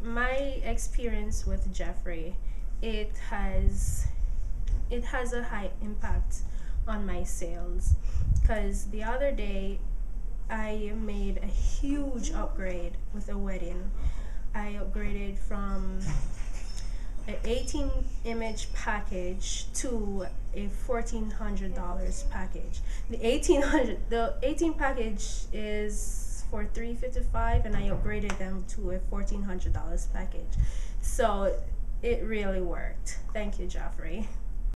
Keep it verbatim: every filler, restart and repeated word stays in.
my experience with Geoffrey, it has it has a high impact on my sales, because the other day I made a huge upgrade with a wedding. I upgraded from an eighteen image package to a fourteen hundred dollars package. The eighteen hundred the eighteen package is for three fifty five, and I upgraded them to a fourteen hundred dollars package. So it really worked. Thank you, Geoffrey.